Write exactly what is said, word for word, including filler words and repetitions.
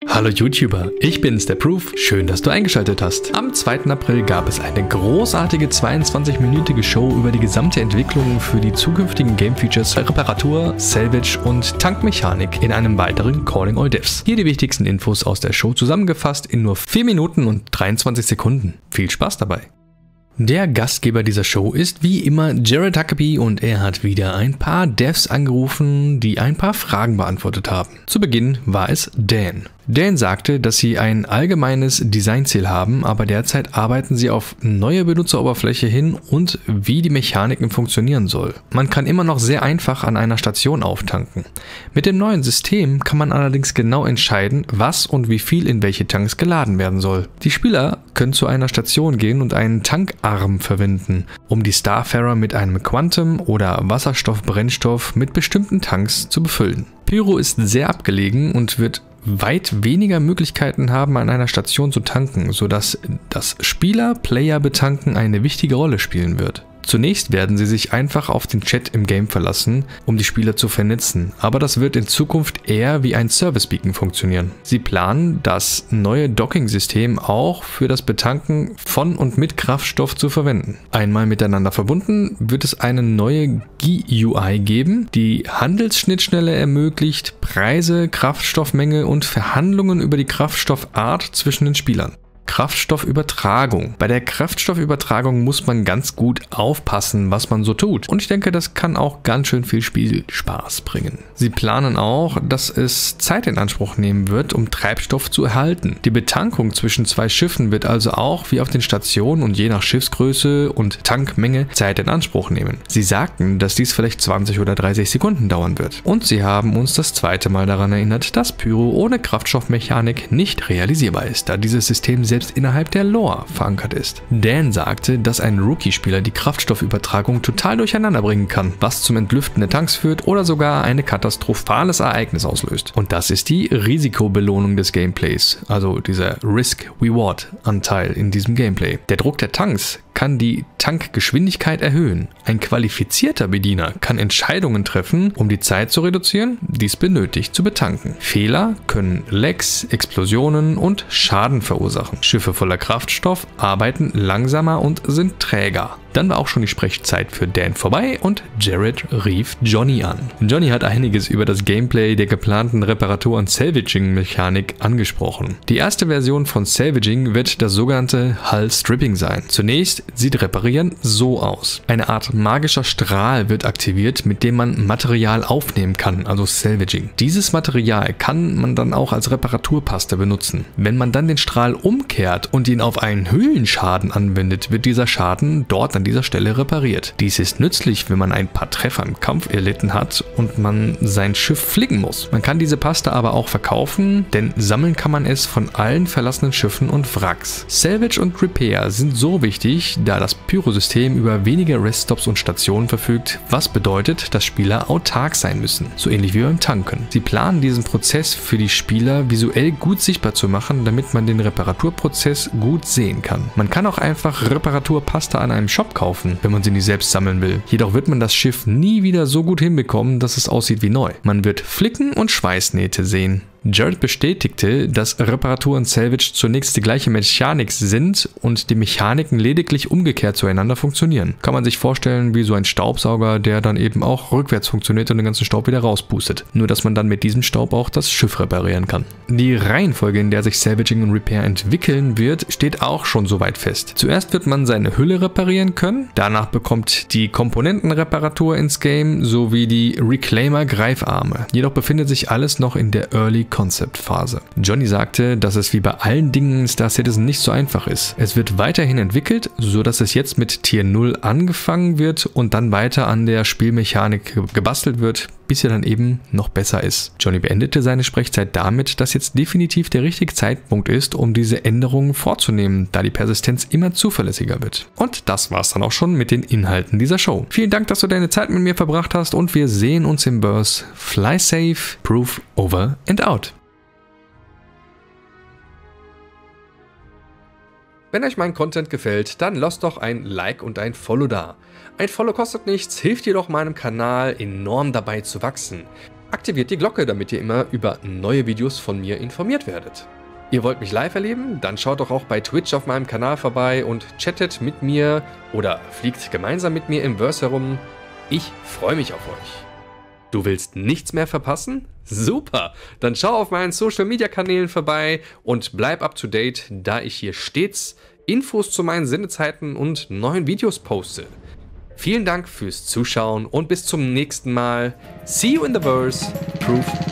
Hallo YouTuber, ich bin's, der Proof. Schön, dass du eingeschaltet hast. Am zweiten April gab es eine großartige zweiundzwanzig-minütige Show über die gesamte Entwicklung für die zukünftigen Game Features Reparatur, Salvage und Tankmechanik in einem weiteren Calling All Devs. Hier die wichtigsten Infos aus der Show zusammengefasst in nur vier Minuten und dreiundzwanzig Sekunden. Viel Spaß dabei! Der Gastgeber dieser Show ist wie immer Jared Huckabee und er hat wieder ein paar Devs angerufen, die ein paar Fragen beantwortet haben. Zu Beginn war es Dan. Dan sagte, dass sie ein allgemeines Designziel haben, aber derzeit arbeiten sie auf neue Benutzeroberfläche hin und wie die Mechaniken funktionieren soll. Man kann immer noch sehr einfach an einer Station auftanken. Mit dem neuen System kann man allerdings genau entscheiden, was und wie viel in welche Tanks geladen werden soll. Die Spieler können zu einer Station gehen und einen Tankarm verwenden, um die Starfarer mit einem Quantum oder Wasserstoff-Brennstoff mit bestimmten Tanks zu befüllen. Pyro ist sehr abgelegen und wird weit weniger Möglichkeiten haben, an einer Station zu tanken, sodass das Spieler-Player-Betanken eine wichtige Rolle spielen wird. Zunächst werden sie sich einfach auf den Chat im Game verlassen, um die Spieler zu vernetzen, aber das wird in Zukunft eher wie ein Service-Beacon funktionieren. Sie planen, das neue Docking-System auch für das Betanken von und mit Kraftstoff zu verwenden. Einmal miteinander verbunden wird es eine neue G U I geben, die Handelsschnittstelle ermöglicht, Preise, Kraftstoffmenge und Verhandlungen über die Kraftstoffart zwischen den Spielern. Kraftstoffübertragung. Bei der Kraftstoffübertragung muss man ganz gut aufpassen, was man so tut. Und ich denke, das kann auch ganz schön viel Spielspaß bringen. Sie planen auch, dass es Zeit in Anspruch nehmen wird, um Treibstoff zu erhalten. Die Betankung zwischen zwei Schiffen wird also auch wie auf den Stationen und je nach Schiffsgröße und Tankmenge Zeit in Anspruch nehmen. Sie sagten, dass dies vielleicht zwanzig oder dreißig Sekunden dauern wird. Und sie haben uns das zweite Mal daran erinnert, dass Pyro ohne Kraftstoffmechanik nicht realisierbar ist, da dieses System selbst innerhalb der Lore verankert ist. Dan sagte, dass ein Rookie-Spieler die Kraftstoffübertragung total durcheinander bringen kann, was zum Entlüften der Tanks führt oder sogar ein katastrophales Ereignis auslöst. Und das ist die Risikobelohnung des Gameplays, also dieser Risk-Reward-Anteil in diesem Gameplay. Der Druck der Tanks kann die Tankgeschwindigkeit erhöhen. Ein qualifizierter Bediener kann Entscheidungen treffen, um die Zeit zu reduzieren, die es benötigt zu betanken. Fehler können Lecks, Explosionen und Schaden verursachen. Schiffe voller Kraftstoff arbeiten langsamer und sind träger. Dann war auch schon die Sprechzeit für Dan vorbei und Jared rief Johnny an. Johnny hat einiges über das Gameplay der geplanten Reparatur- und Salvaging-Mechanik angesprochen. Die erste Version von Salvaging wird das sogenannte Hull Stripping sein. Zunächst sieht Reparieren so aus. Eine Art magischer Strahl wird aktiviert, mit dem man Material aufnehmen kann, also Salvaging. Dieses Material kann man dann auch als Reparaturpaste benutzen. Wenn man dann den Strahl umkehrt und ihn auf einen Höhlenschaden anwendet, wird dieser Schaden dort an dieser Stelle repariert. Dies ist nützlich, wenn man ein paar Treffer im Kampf erlitten hat und man sein Schiff flicken muss. Man kann diese Paste aber auch verkaufen, denn sammeln kann man es von allen verlassenen Schiffen und Wracks. Salvage und Repair sind so wichtig, da das Pyro-System über weniger Reststops und Stationen verfügt, was bedeutet, dass Spieler autark sein müssen, so ähnlich wie beim Tanken. Sie planen diesen Prozess für die Spieler visuell gut sichtbar zu machen, damit man den Reparaturprozess gut sehen kann. Man kann auch einfach Reparaturpaste an einem Shop kaufen, wenn man sie nicht selbst sammeln will. Jedoch wird man das Schiff nie wieder so gut hinbekommen, dass es aussieht wie neu. Man wird Flicken und Schweißnähte sehen. Jared bestätigte, dass Reparatur und Salvage zunächst die gleiche Mechanik sind und die Mechaniken lediglich umgekehrt zueinander funktionieren. Kann man sich vorstellen wie so ein Staubsauger, der dann eben auch rückwärts funktioniert und den ganzen Staub wieder rauspustet. Nur dass man dann mit diesem Staub auch das Schiff reparieren kann. Die Reihenfolge, in der sich Salvaging und Repair entwickeln wird, steht auch schon soweit fest. Zuerst wird man seine Hülle reparieren können, danach bekommt die Komponentenreparatur ins Game sowie die Reclaimer-Greifarme. Jedoch befindet sich alles noch in der Early Concept-Phase. Johnny sagte, dass es wie bei allen Dingen in Star Citizen nicht so einfach ist. Es wird weiterhin entwickelt, so dass es jetzt mit Tier null angefangen wird und dann weiter an der Spielmechanik gebastelt wird, bis sie dann eben noch besser ist. Johnny beendete seine Sprechzeit damit, dass jetzt definitiv der richtige Zeitpunkt ist, um diese Änderungen vorzunehmen, da die Persistenz immer zuverlässiger wird. Und das war's dann auch schon mit den Inhalten dieser Show. Vielen Dank, dass du deine Zeit mit mir verbracht hast und wir sehen uns im Burst. Fly safe, Proof over and out. Wenn euch mein Content gefällt, dann lasst doch ein Like und ein Follow da. Ein Follow kostet nichts, hilft jedoch meinem Kanal enorm dabei zu wachsen. aktiviert die Glocke, damit ihr immer über neue Videos von mir informiert werdet. Ihr wollt mich live erleben? Dann schaut doch auch bei Twitch auf meinem Kanal vorbei und chattet mit mir oder fliegt gemeinsam mit mir im Verse herum. Ich freue mich auf euch. Du willst nichts mehr verpassen? Super! Dann schau auf meinen Social Media Kanälen vorbei und bleib up to date, da ich hier stets Infos zu meinen Sendezeiten und neuen Videos poste. Vielen Dank fürs Zuschauen und bis zum nächsten Mal. See you in the verse. Proof